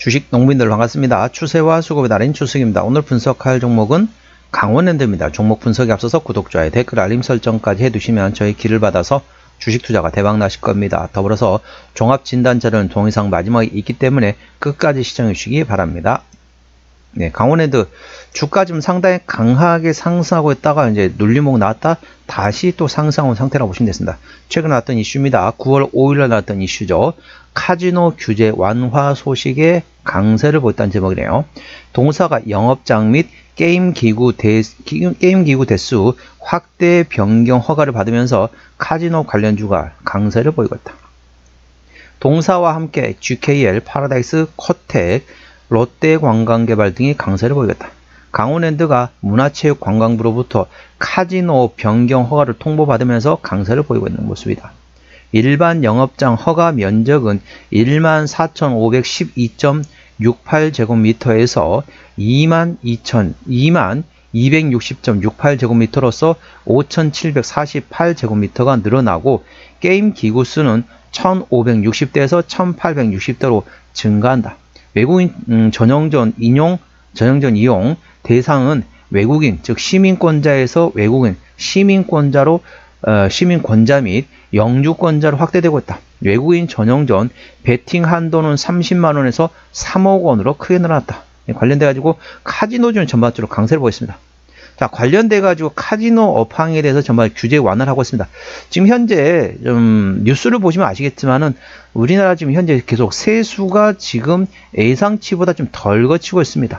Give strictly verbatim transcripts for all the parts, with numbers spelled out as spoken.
주식 농민들 반갑습니다. 추세와 수급의 달인 추석입니다. 오늘 분석할 종목은 강원랜드입니다. 종목 분석에 앞서서 구독, 좋아요, 댓글, 알림 설정까지 해두시면 저희 길을 받아서 주식 투자가 대박 나실 겁니다. 더불어서 종합진단자료는 동영상 마지막에 있기 때문에 끝까지 시청해 주시기 바랍니다. 네, 강원랜드 주가 좀 상당히 강하게 상승하고 있다가 이제 눌림목 나왔다 다시 또 상승한 상태라고 보시면 됐습니다. 최근 나왔던 이슈입니다. 구월 오일날 나왔던 이슈죠. 카지노 규제 완화 소식에 강세를 보였다는 제목이네요. 동사가 영업장 및 게임 기구 대, 게임 기구 대수 확대 변경 허가를 받으면서 카지노 관련주가 강세를 보이고 있다. 동사와 함께 지케이엘, 파라다이스, 코텍, 롯데관광개발 등이 강세를 보이겠다. 강원랜드가 문화체육관광부로부터 카지노 변경 허가를 통보받으면서 강세를 보이고 있는 모습이다. 일반 영업장 허가 면적은 만 사천오백십이 점 육팔 제곱미터에서 이만 이백육십 점 육팔 제곱미터로서 오천칠백사십팔 제곱미터가 늘어나고 게임 기구 수는 천오백육십 대에서 천팔백육십 대로 증가한다. 외국인 음, 전용전 인용, 전용전 이용 대상은 외국인, 즉 시민권자에서 외국인, 시민권자로 어, 시민권자 및 영주권자로 확대되고 있다. 외국인 전용전 베팅 한도는 삼십만 원에서 삼억 원으로 크게 늘어났다. 관련돼 가지고 카지노주는 전반적으로 강세를 보였습니다. 자, 관련돼 가지고 카지노 업황에 대해서 전반 규제 완화를 하고 있습니다. 지금 현재 좀 뉴스를 보시면 아시겠지만은 우리나라 지금 현재 계속 세수가 지금 예상치보다 좀 덜 거치고 있습니다.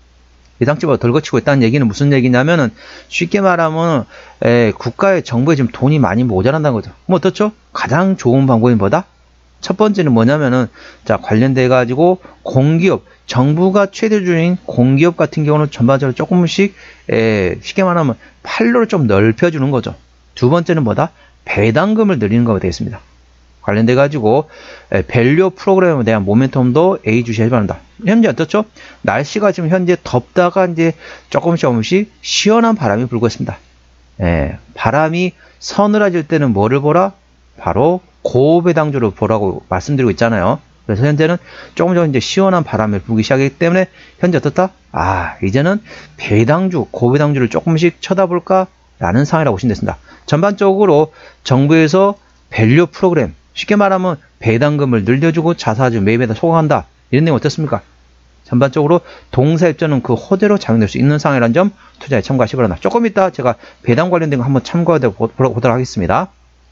예상치보다 덜 거치고 있다는 얘기는 무슨 얘기냐면은 쉽게 말하면 에, 국가의 정부에 지금 돈이 많이 모자란다는 거죠. 뭐 어떻죠? 가장 좋은 방법이 뭐다? 첫 번째는 뭐냐면은 자, 관련돼 가지고 공기업, 정부가 최대주주인 공기업 같은 경우는 전반적으로 조금씩 에, 쉽게 말하면 판로를 좀 넓혀주는 거죠. 두 번째는 뭐다? 배당금을 늘리는 거가 되겠습니다. 관련돼 가지고 에, 밸류 프로그램에 대한 모멘텀도 A 주시해야 바란다. 현재 어떻죠? 날씨가 지금 현재 덥다가 이제 조금씩 조금씩 시원한 바람이 불고 있습니다. 에, 바람이 서늘해질 때는 뭐를 보라? 바로 고배당주를 보라고 말씀드리고 있잖아요. 그래서 현재는 조금 더 이제 시원한 바람을 불기 시작하기 때문에 현재 어떻다? 아, 이제는 배당주, 고배당주를 조금씩 쳐다볼까? 라는 상황이라고 보시면 됐습니다. 전반적으로 정부에서 밸류 프로그램, 쉽게 말하면 배당금을 늘려주고 자사주 매입에다 소강한다. 이런 내용 어떻습니까? 전반적으로 동사 입장은 그 호재로 작용될 수 있는 상황이라는 점 투자에 참고하시기 바랍니다. 조금 이따 제가 배당 관련된 거 한번 참고하도록 하겠습니다.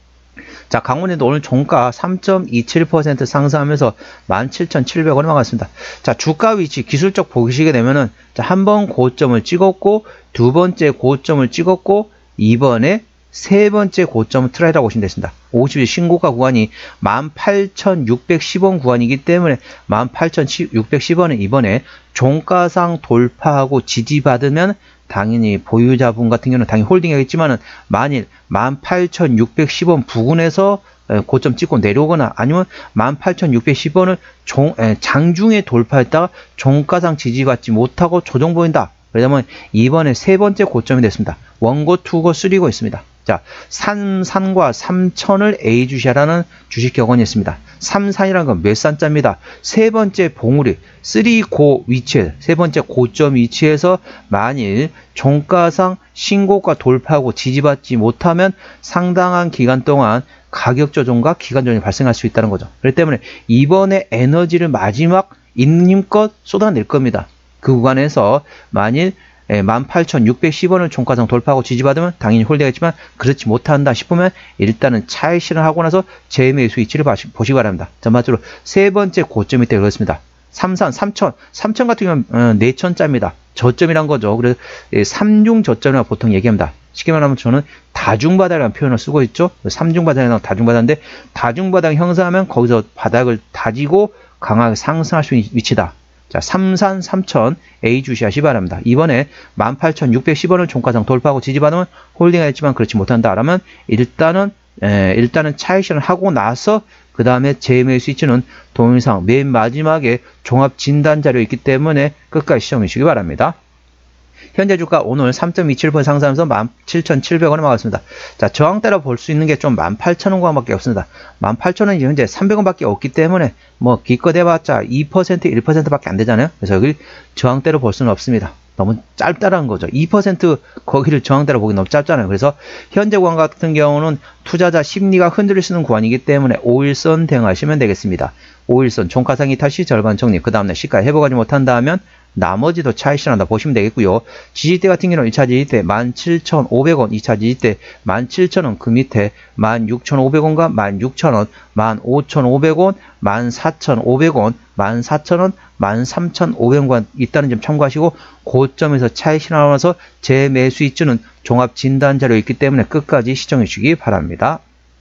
자, 강원랜드 오늘 종가 삼 점 이칠 퍼센트 상승하면서 만 칠천칠백 원에 나갔습니다. 자, 주가 위치 기술적 보시게 되면은 자, 한 번 고점을 찍었고 두 번째 고점을 찍었고 이번에 세 번째 고점은 트라이라고 보시면 됐습니다. 오십 일 신고가 구간이 만 팔천육백십 원 구간이기 때문에 만 팔천육백십 원은 이번에 종가상 돌파하고 지지받으면 당연히 보유자분 같은 경우는 당연히 홀딩하겠지만은 만일 만 팔천육백십 원 부근에서 고점 찍고 내려오거나 아니면 만 팔천육백십 원을 종, 에, 장중에 돌파했다가 종가상 지지받지 못하고 조정 보인다. 그러면 이번에 세 번째 고점이 됐습니다. 원고, 투고, 쓰리고 있습니다. 자, 삼산과 삼천을 A 주시하라는 주식 격언이 있습니다. 삼산이라는 건 몇 산자입니다. 세 번째 봉우리, 쓰리고 위치에, 세 번째 고점 위치에서 만일 종가상 신고가 돌파하고 지지받지 못하면 상당한 기간 동안 가격 조정과 기간 조정이 발생할 수 있다는 거죠. 그렇기 때문에 이번에 에너지를 마지막 있는껏 쏟아낼 겁니다. 그 구간에서 만일 만 팔천육백십 원을 종가상 돌파하고 지지받으면 당연히 홀딩하겠지만 그렇지 못한다 싶으면 일단은 차익 실현하고 나서 재매수 위치를 보시기 바랍니다. 전반적으로 세 번째 고점이 때 그렇습니다. 삼산, 삼천, 삼천 같은 경우는 네천자입니다. 저점이란 거죠. 그래서 삼중 저점이라고 보통 얘기합니다. 쉽게 말하면 저는 다중바닥이라는 표현을 쓰고 있죠. 삼중바닥이나 다중바닥인데 다중바닥 형성하면 거기서 바닥을 다지고 강하게 상승할 수 있는 위치다. 자, 삼산, 삼천 A 주시하시 바랍니다. 이번에 만 팔천육백십 원을 종가상 돌파하고 지지받으면 홀딩하였지만 그렇지 못한다. 라면 일단은 에, 일단은 차익 실현을 하고 나서 그 다음에 재매수 위치는 동영상 맨 마지막에 종합 진단 자료 있기 때문에 끝까지 시청해 주시기 바랍니다. 현재 주가 오늘 삼 점 이칠 퍼센트 상승하면서 만 칠천칠백 원에 막았습니다. 자, 저항대로 볼 수 있는 게 좀 만 팔천 원밖에 없습니다. 만 팔천 원이 현재 삼백 원밖에 없기 때문에 뭐 기껏 해봤자 이 퍼센트, 일 퍼센트밖에 안 되잖아요. 그래서 여기 저항대로 볼 수는 없습니다. 너무 짧다라는 거죠. 이 퍼센트 거기를 저항대로 보기 너무 짧잖아요. 그래서 현재 구간 같은 경우는 투자자 심리가 흔들릴 수 있는 구간이기 때문에 오일선 대응하시면 되겠습니다. 오일선 종가상이 다시 절반 정리, 그 다음날 시가 회복하지 못한다 하면 나머지도 차익 실현한다 보시면 되겠고요. 지지대 같은 경우는 일 차 지지대 만 칠천오백 원, 이 차 지지대 만 칠천 원, 그 밑에 만 육천오백 원과 만 육천 원, 만 오천오백 원, 만 사천오백 원, 만 사천 원, 만 삼천오백 원과 있다는 점 참고하시고 고점에서 차익 실현하면서 재매수 이주는 종합 진단 자료 있기 때문에 끝까지 시청해 주시기 바랍니다.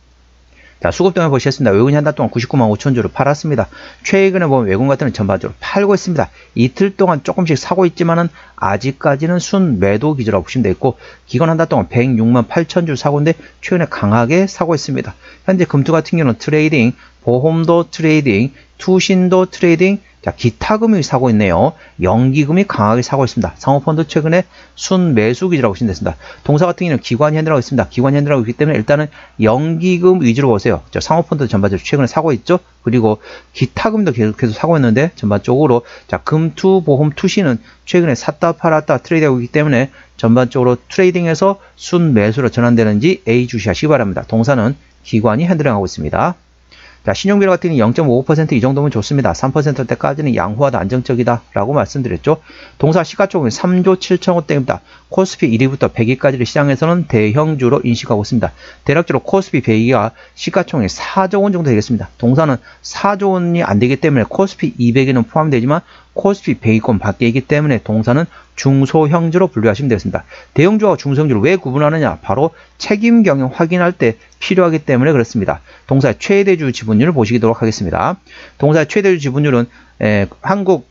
자, 수급 동향 보시겠습니다. 외국인이 한 달 동안 구십구만 오천 주를 팔았습니다. 최근에 보면 외국인 같은 경우는 전반적으로 팔고 있습니다. 이틀 동안 조금씩 사고 있지만은 아직까지는 순 매도 기조라고 보시면 되겠고, 기관 한 달 동안 백육만 팔천 주 사고인데 최근에 강하게 사고 있습니다. 현재 금투 같은 경우는 트레이딩, 보험도 트레이딩, 투신도 트레이딩, 자, 기타금이 사고 있네요. 연기금이 강하게 사고 있습니다. 상호펀드 최근에 순 매수 기조라고 보시면 되겠습니다. 동사 같은 경우는 기관 현대라고 있습니다. 기관 현대라고 있기 때문에 일단은 연기금 위주로 보세요. 자, 상호펀드 전반적으로 최근에 사고 있죠. 그리고 기타금도 계속 계속 사고 있는데 전반적으로 자, 금투, 보험, 투시는 최근에 샀다 팔았다 트레이드하고 있기 때문에 전반적으로 트레이딩에서 순 매수로 전환되는지 A 주시하시기 바랍니다. 동사는 기관이 핸들링하고 있습니다. 자, 신용비율 같은 경우는 영 점 오오 퍼센트 이 정도면 좋습니다. 삼 퍼센트대까지는 양호하다, 안정적이다 라고 말씀드렸죠. 동사 시가총액은 삼조 칠천억대입니다. 코스피 일 위부터 백 위까지를 시장에서는 대형주로 인식하고 있습니다. 대략적으로 코스피 백 위가 시가총액 사조 원 정도 되겠습니다. 동사는 사조 원이 안 되기 때문에 코스피 이백 위는 포함되지만 코스피 백 위권 밖이기 때문에 동사는 중소형주로 분류하시면 되겠습니다. 대형주와 중소형주를 왜 구분하느냐? 바로 책임 경영 확인할 때 필요하기 때문에 그렇습니다. 동사의 최대주 지분율을 보시도록 하겠습니다. 동사의 최대주 지분율은 에, 한국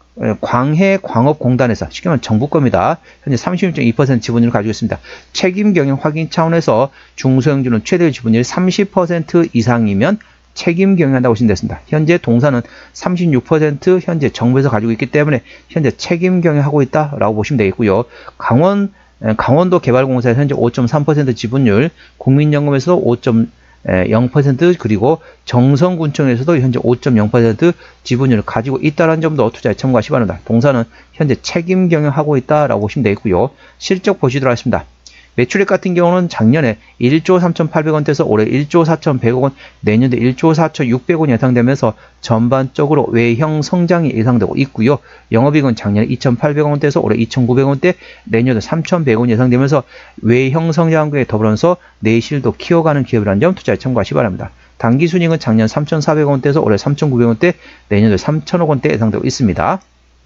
광해광업공단에서 쉽게 말하면 정부 겁니다. 현재 삼십육 점 이 퍼센트 지분율을 가지고 있습니다. 책임 경영 확인 차원에서 중소형주는 최대주 지분율이 삼십 퍼센트 이상이면 책임 경영한다고 보시면 되겠습니다. 현재 동사는 삼십육 퍼센트 현재 정부에서 가지고 있기 때문에 현재 책임 경영하고 있다라고 보시면 되겠고요. 강원 강원도 개발공사에서 현재 오 점 삼 퍼센트 지분율, 국민연금에서도 오 점 영 퍼센트, 그리고 정성군청에서도 현재 오 점 영 퍼센트 지분율을 가지고 있다는 점도 투자에 참고하시기 바랍니다. 동사는 현재 책임 경영하고 있다라고 보시면 되겠고요. 실적 보시도록 하겠습니다. 매출액 같은 경우는 작년에 일조 삼천팔백 원대에서 올해 일조 사천백억 원, 내년도 일조 사천육백 원 예상되면서 전반적으로 외형 성장이 예상되고 있고요. 영업이익은 작년에 이천팔백 원대에서 올해 이천구백 원대, 내년도 삼천백 원 예상되면서 외형 성장에 더불어서 내실도 키워가는 기업이라는 점 투자에 참고하시기 바랍니다. 당기순이익은 작년 삼천사백 원대에서 올해 삼천구백 원대, 내년도 삼천억 원대 예상되고 있습니다.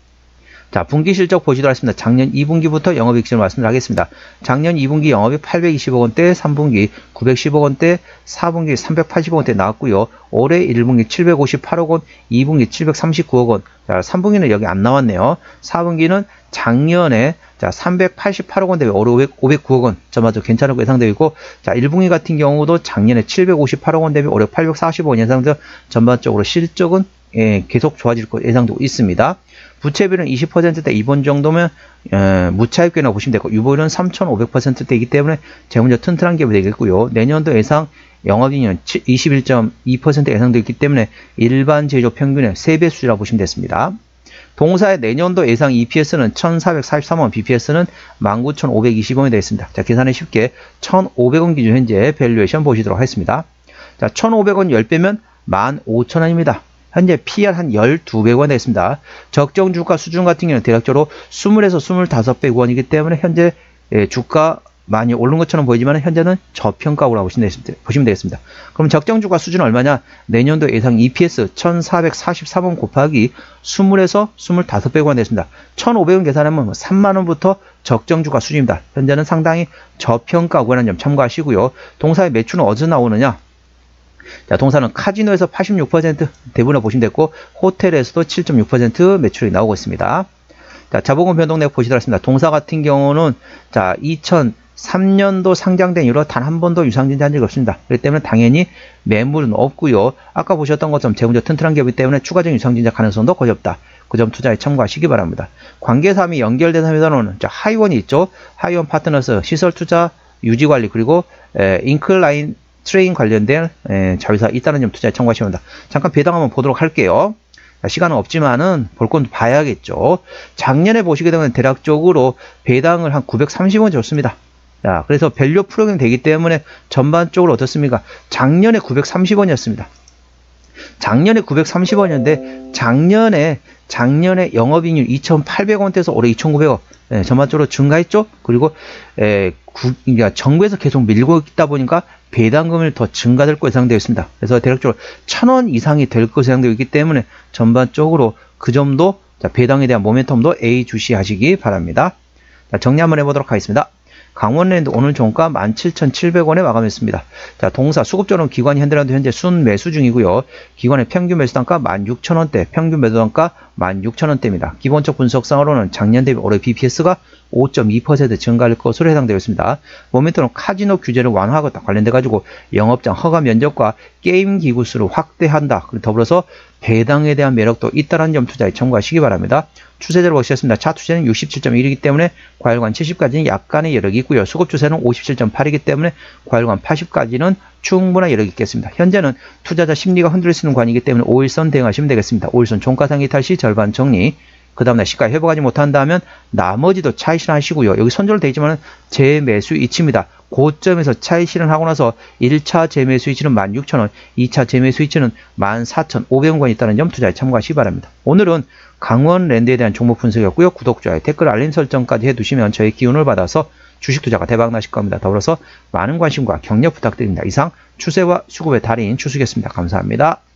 자, 분기 실적 보시도록 하겠습니다. 작년 이 분기부터 영업이익 기준을 말씀을 하겠습니다. 작년 이 분기 영업이익 팔백이십억 원대, 삼 분기 구백십억 원대, 사 분기 삼백팔십억 원대 나왔고요. 올해 일 분기 칠백오십팔억 원, 이 분기 칠백삼십구억 원, 자, 삼 분기는 여기 안 나왔네요. 사 분기는 작년에 자, 삼백팔십팔억 원 대비 올해 오백구억 원 전반적으로 괜찮고 예상되고 있고, 자, 일 분기 같은 경우도 작년에 칠백오십팔억 원 대비 올해 팔백사십억 원 예상되어 전반적으로 실적은 예, 계속 좋아질 것 예상되고 있습니다. 부채비율은 이십 퍼센트대 이번 정도면 에, 무차익계라고 보시면 되고, 유보율은 삼천오백 퍼센트대이기 때문에 재무적 튼튼한 기업이 되겠고요. 내년도 예상 영업이익은 이십일 점 이 퍼센트 예상되어 있기 때문에 일반 제조 평균의 세 배 수준이라고 보시면 됐습니다. 동사의 내년도 예상 이피에스는 천사백사십삼 원, 비피에스는 만 구천오백이십 원이 되겠습니다. 자, 계산이 쉽게 천오백 원 기준 현재 밸류에이션 보시도록 하겠습니다. 자, 천오백 원 십 배면 만 오천 원입니다. 현재 피이알 한 십이 배 원 되겠습니다. 적정 주가 수준 같은 경우는 대략적으로 이십에서 이십오 배 구간이기 때문에 현재 주가 많이 오른 것처럼 보이지만 현재는 저평가라고 보시면 되겠습니다. 그럼 적정 주가 수준은 얼마냐? 내년도 예상 이피에스 천사백사십삼 원 곱하기 이십에서 이십오 배 구간 되겠습니다. 천오백 원 계산하면 삼만 원부터 적정 주가 수준입니다. 현재는 상당히 저평가 구간이라는 점 참고하시고요. 동사의 매출은 어디서 나오느냐? 자, 동사는 카지노에서 팔십육 퍼센트 대부분 보시면 됐고, 호텔에서도 칠 점 육 퍼센트 매출이 나오고 있습니다. 자, 자본금 변동 내역 보시도록 하겠습니다. 동사 같은 경우는 자, 이천삼 년도 상장된 이후로 단 한 번도 유상증자한 적이 없습니다. 그렇기 때문에 당연히 매물은 없고요. 아까 보셨던 것처럼 재무적 튼튼한 기업이기 때문에 추가적인 유상증자 가능성도 거의 없다. 그 점 투자에 참고하시기 바랍니다. 관계사항이 연결된 회사로는 하이원이 있죠. 하이원 파트너스 시설 투자 유지관리 그리고 에, 인클라인 트레인 관련된 에, 자회사 있다는 점 투자에 참고하시면 됩니다. 잠깐 배당 한번 보도록 할게요. 자, 시간은 없지만은 볼 건 봐야겠죠. 작년에 보시게 되면 대략적으로 배당을 한 구백삼십 원 줬습니다. 자, 그래서 밸류 프로그램 되기 때문에 전반적으로 어떻습니까? 작년에 구백삼십 원이었습니다. 작년에 구백삼십 원이었는데 작년에 작년에 영업이익률 이천팔백 원대에서 올해 이천구백 원 예, 전반적으로 증가했죠. 그리고 에, 구, 그러니까 정부에서 계속 밀고 있다 보니까 배당금을 더 증가될 것으로 예상되어 있습니다. 그래서 대략적으로 천 원 이상이 될 것으로 예상되어 있기 때문에 전반적으로 그 점도 자, 배당에 대한 모멘텀도 A 주시하시기 바랍니다. 자, 정리 한번 해보도록 하겠습니다. 강원랜드 오늘 종가 만 칠천칠백 원에 마감했습니다. 자, 동사 수급전원 기관이 현대랜드 현재 순 매수 중이고요. 기관의 평균 매수 단가 만 육천 원대, 평균 매도 단가 만 육천 원대입니다. 기본적 분석상으로는 작년 대비 올해 비피에스가 오 점 이 퍼센트 증가할 것으로 해당되어 있습니다. 모멘텀은 카지노 규제를 완화하겠다 관련돼 가지고 영업장 허가 면적과 게임 기구 수를 확대한다. 더불어서 배당에 대한 매력도 있다는 점 투자에 참고하시기 바랍니다. 추세대로 보시겠습니다. 차 추세는 육십칠 점 일이기 때문에 과열관 칠십까지는 약간의 여력이 있고요. 수급 추세는 오십칠 점 팔이기 때문에 과열관 팔십까지는 충분한 여력이 있겠습니다. 현재는 투자자 심리가 흔들릴 수 있는 관이기 때문에 오일선 대응하시면 되겠습니다. 오일선 종가상기 탈시 절반 정리. 그 다음날 시가 회복하지 못한다면 나머지도 차익 실현하시고요. 여기 선조로 되어 있지만 재매수 위치입니다. 고점에서 차익 실현하고 나서 일 차 재매수 위치는 만 육천 원, 이 차 재매수 위치는 만 사천오백 원이 있다는 점 투자에 참고하시기 바랍니다. 오늘은 강원랜드에 대한 종목 분석이었고요. 구독, 좋아요, 댓글, 알림 설정까지 해두시면 저의 기운을 받아서 주식 투자가 대박 나실 겁니다. 더불어서 많은 관심과 격려 부탁드립니다. 이상 추세와 수급의 달인 추수겠습니다. 감사합니다.